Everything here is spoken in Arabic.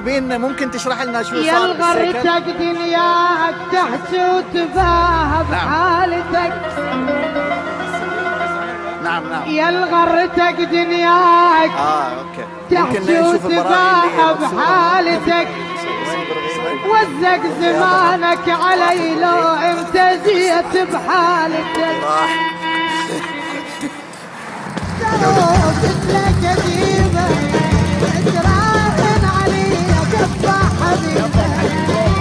حابين ممكن تشرح لنا شو يا صار بالسيكل؟ الغرتك دنياك تحكي وتباهى بحالتك. نعم يا الغرتك دنياك اوكي تحكي وتباهى بحالتك. وزق زمانك علي لو انت جيت بحالتك. قلت لك قديمه تراهن علي كفى حبيبك.